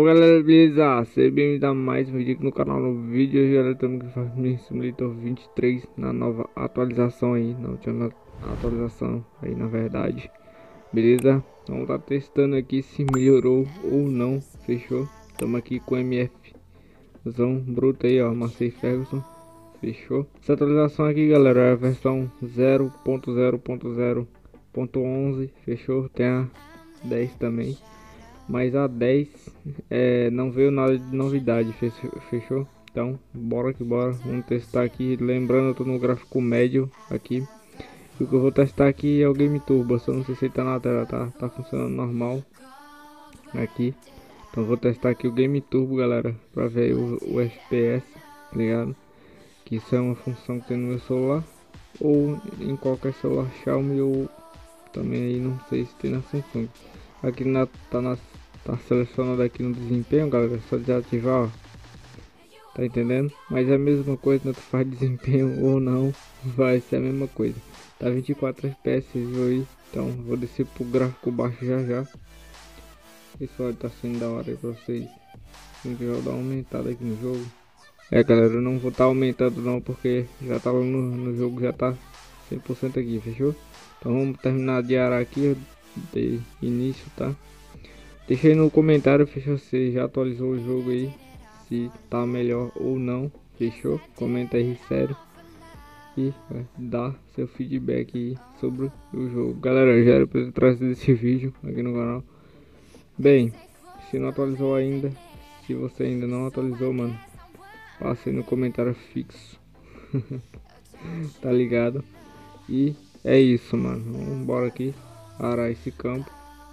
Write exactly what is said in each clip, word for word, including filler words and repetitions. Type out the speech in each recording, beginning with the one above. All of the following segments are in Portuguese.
Galera, beleza? Seja bem-vindo a mais um vídeo aqui no canal. No vídeo hoje, galera, estamos com o Farming Simulator vinte e três na nova atualização aí, na última atualização aí, na verdade. Beleza? Vamos estar testando aqui se melhorou ou não, fechou? Estamos aqui com M F zão bruto aí, ó, Massey Ferguson, fechou? Essa atualização aqui, galera, é a versão zero ponto zero ponto zero ponto onze, fechou? Tem a dez também. Mas a dez é, não veio nada de novidade, fechou? Então, bora que bora, vamos testar aqui. Lembrando, eu tô no gráfico médio aqui. E o que eu vou testar aqui é o Game Turbo, só não sei se ele tá na tela, tá? Tá funcionando normal aqui. Então vou testar aqui o Game Turbo, galera, pra ver o, o F P S, tá ligado? Que isso é uma função que tem no meu celular, ou em qualquer celular Xiaomi, ou também aí não sei se tem na Samsung. Aqui na, tá, na, tá selecionado aqui no desempenho, galera, é só desativar, ó. Tá entendendo? Mas é a mesma coisa, tanto faz desempenho ou não, vai ser a mesma coisa. Tá vinte e quatro F P S, viu aí? Então vou descer pro gráfico baixo já já. Pessoal, tá sendo da hora aí pra vocês. Tem que dar uma aumentada aqui no jogo. É, galera, eu não vou estar tá aumentando não, porque já tá lá no, no jogo, já tá cem por cento aqui, fechou? Então vamos terminar de arar aqui de início, tá? Deixa aí no comentário, fechou, se já atualizou o jogo aí, se tá melhor ou não, fechou? Comenta aí, sério, e é, dá seu feedback aí sobre o jogo. Galera, já era pra eu trazer esse vídeo aqui no canal. Bem, se não atualizou ainda, se você ainda não atualizou, mano, passe aí no comentário fixo. Tá ligado? E é isso, mano, vamos embora aqui arar esse campo.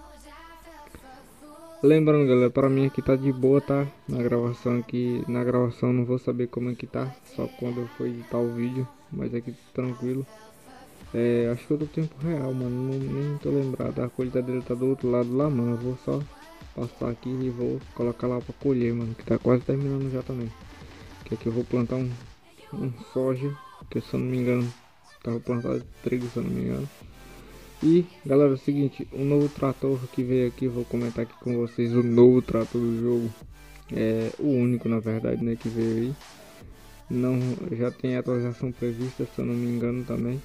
Lembrando, galera, para mim aqui tá de boa, tá? Na gravação aqui, na gravação não vou saber como é que tá, só quando eu for editar o vídeo, mas aqui tranquilo. É, acho que eu tô tempo real, mano, não, nem tô lembrado. A colheitadeira tá do outro lado lá, mano. Eu vou só passar aqui e vou colocar lá pra colher, mano, que tá quase terminando já também. Que aqui eu vou plantar um, um soja, que se eu não me engano, tava plantado trigo, se eu não me engano. E galera, é o seguinte, o novo trator que veio aqui, vou comentar aqui com vocês o novo trator do jogo. É o único, na verdade, né, que veio aí. Não, já tem atualização prevista, se eu não me engano também.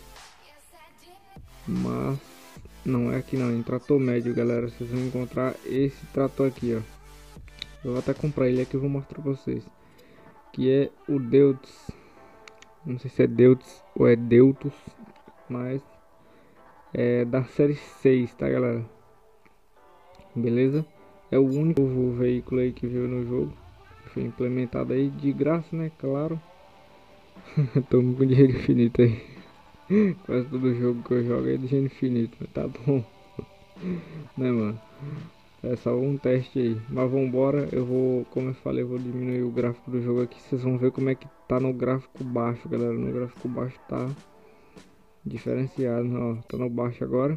Mas não é aqui não, é em trator médio, galera. Vocês vão encontrar esse trator aqui, ó. Eu vou até comprar ele aqui e vou mostrar pra vocês. Que é o Deutz. Não sei se é Deutz ou é Deutus, mas é da série seis, tá, galera? Beleza? É o único veículo aí que veio no jogo. Foi implementado aí de graça, né? Claro. Tô com dinheiro infinito aí. Quase todo jogo que eu jogo é de dinheiro infinito. Mas tá bom. Né, mano? É só um teste aí. Mas vambora. Eu vou, como eu falei, eu vou diminuir o gráfico do jogo aqui. Vocês vão ver como é que tá no gráfico baixo, galera. No gráfico baixo tá diferenciado. Ó, tá no baixo agora.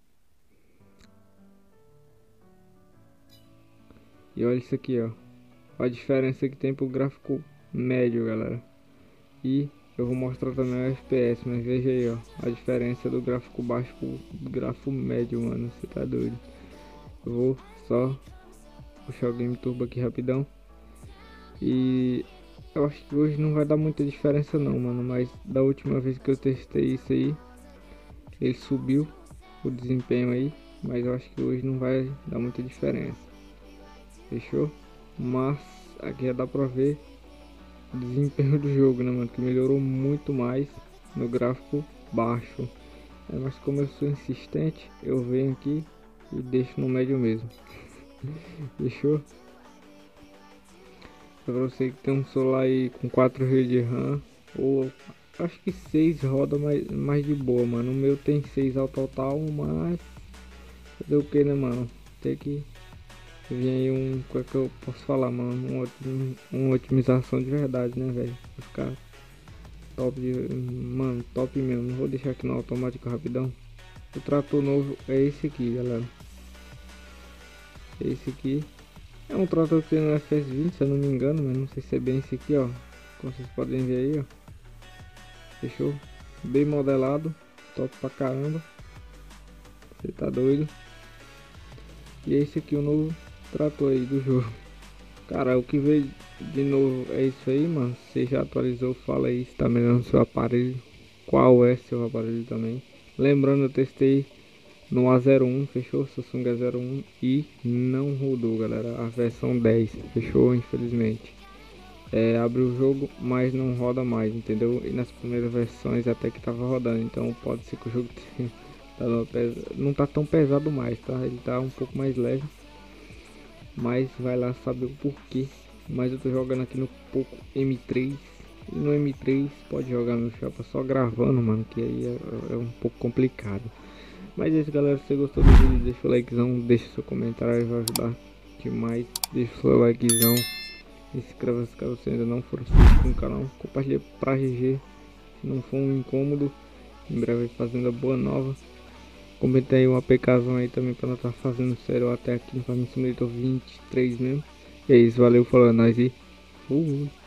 E olha isso aqui, ó. A diferença que tem pro gráfico médio, galera. E eu vou mostrar também o F P S, mas veja aí, ó, a diferença do gráfico baixo pro gráfico médio, mano. Você tá doido? Eu vou só puxar o Game Turbo aqui rapidão. E eu acho que hoje não vai dar muita diferença não, mano. Mas da última vez que eu testei isso aí, ele subiu o desempenho aí. Mas eu acho que hoje não vai dar muita diferença. Fechou? Mas aqui já dá pra ver o desempenho do jogo, né, mano? Que melhorou muito mais no gráfico baixo. É, mas como eu sou insistente, eu venho aqui e deixo no médio mesmo. Fechou? Pra você que tem um celular aí com quatro gigas de RAM, ou acho que seis roda mais, mais de boa, mano. O meu tem seis ao total, mas fazer o que, né, mano? Tem que vir aí um, como é que eu posso falar, mano? Um, um, uma otimização de verdade, né, velho? Pra ficar top, de, mano, top mesmo. Não vou deixar aqui no automático rapidão. O trator novo é esse aqui, galera. Esse aqui é um trator que tem no F S vinte, se eu não me engano, mas não sei se é bem esse aqui, ó. Como vocês podem ver aí, ó. Fechou? Bem modelado, top pra caramba. Você tá doido? E esse aqui é o novo trator aí do jogo. Cara, o que veio de novo é isso aí, mano. Você já atualizou, fala aí se tá melhorando seu aparelho. Qual é seu aparelho também. Lembrando, eu testei no A zero um, fechou? Samsung A zero um e não rodou, galera. A versão dez, fechou? Infelizmente. É, abre o jogo, mas não roda mais, entendeu? E nas primeiras versões até que tava rodando, então pode ser que o jogo tá não tá tão pesado mais, tá? Ele tá um pouco mais leve, mas vai lá saber o porquê. Mas eu tô jogando aqui no Poco M três, e no M três pode jogar no chapa só gravando, mano, que aí é, é um pouco complicado. Mas é isso, galera. Se você gostou do vídeo, deixa o likezão, deixa seu comentário, vai ajudar demais. Deixa o seu likezão. Inscreva-se caso você ainda não for inscrito no canal. Compartilhe pra G G. Se não for um incômodo. Em breve fazendo boa nova. Comenta aí uma PKzão aí também pra nós estar tá fazendo sério até aqui no Farming Simulator vinte e três mesmo. E é isso, valeu, falando nós e. Uhul.